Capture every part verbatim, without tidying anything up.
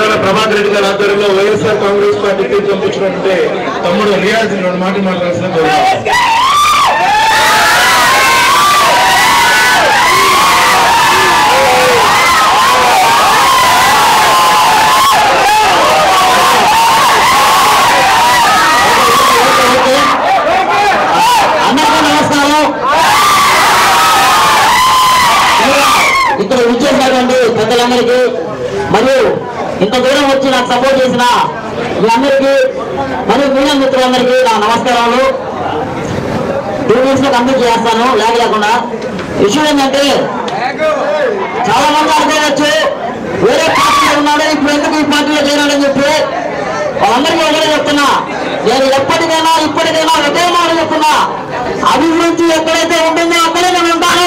ఆదాల ప్రభాకర్ రెడ్డి గారి ఆధ్వర్యంలో వైఎస్ఆర్ కాంగ్రెస్ పార్టీకి పంపించినట్టే తమ్ముడు రియాజ్ రెండు మాటలు మాట్లాడాల్సిన ఇక్కడ విచ్చేసినటువంటి పెద్దలందరికీ మరియు ఇంత దూరం వచ్చి నాకు సపోర్ట్ చేసిన వీళ్ళందరికీ మరియు మీడియా మిత్రులందరికీ నా నమస్కారాలు. టూ మినిట్స్ లో కంప్లీట్ చేస్తాను లేక లేకుండా. విషయం ఏంటంటే చాలా మంది అనుకోవచ్చు వేరే పార్టీలో ఉన్నాడు ఇప్పుడు ఎందుకు ఈ పార్టీలో చేరాలని చెప్పి. వాళ్ళందరికీ ఒకటే చెప్తున్నా, నేను ఎప్పటికైనా ఇప్పటికైనా ఒకే మాట చెప్తున్నా, అభివృద్ధి ఎక్కడైతే ఉంటుందో అక్కడే నేను ఉంటాను.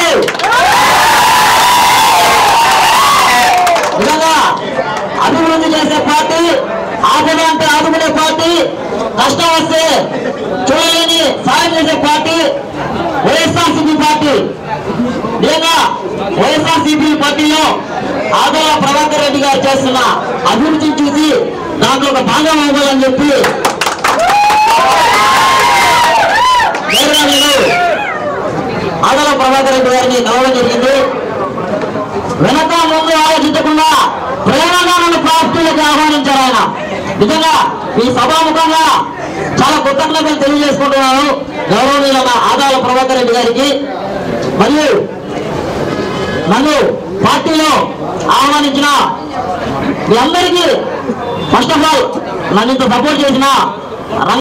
నిజంగా అభివృద్ధి చేసే పార్టీ, ఆపద అంటే ఆదుకునే పార్టీ, కష్టం వస్తే చూడలేని సాయం చేసే పార్టీ వైఎస్ఆర్సీపీ పార్టీ. నిజంగా వైఎస్ఆర్సీపీ పార్టీలో ఆదాల ప్రభాకర్ రెడ్డి గారు చేస్తున్న అభివృద్ధిని చూసి దాంట్లో ఒక భాగం అవ్వాలని చెప్పి ఆదాల ప్రభాకర్ రెడ్డి గారిని కలవడం జరిగింది. వెనక ముందు ఆలోచించకుండా ప్రేమగా నన్ను పార్టీలకు ఆహ్వానించారు ఆయన. నిజంగా ఈ సభాముఖంగా చాలా కృతజ్ఞతలు తెలియజేసుకుంటున్నాను గౌరవనీయులైన ఆదాల ప్రభాకర్ రెడ్డి గారికి. మరియు నన్ను పార్టీలో ఆహ్వానించిన మీ అందరికీ ఫస్ట్ ఆఫ్ ఆల్ నన్ను ఇంత సపోర్ట్ చేసిన